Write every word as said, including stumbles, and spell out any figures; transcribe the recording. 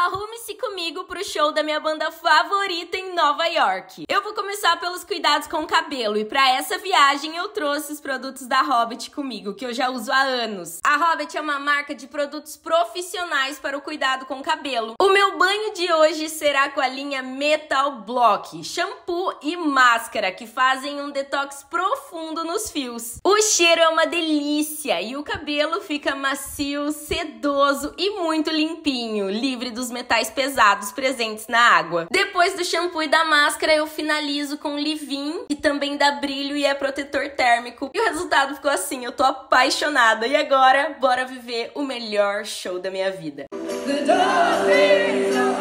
Arrume-se comigo pro show da minha banda favorita em Nova York. Eu vou começar pelos cuidados com o cabelo e pra essa viagem eu trouxe os produtos da Hobbit comigo, que eu já uso há anos. A Hobbit é uma marca de produtos profissionais para o cuidado com o cabelo. O meu banho de hoje será com a linha Metal Block, shampoo e máscara, que fazem um detox profundo nos fios. O cheiro é uma delícia e o cabelo fica macio, sedoso e muito limpinho, livre dos metais pesados presentes na água. Depois do shampoo e da máscara, eu finalizo com leave-in, que também dá brilho e é protetor térmico. E o resultado ficou assim, eu tô apaixonada. E agora, bora viver o melhor show da minha vida. The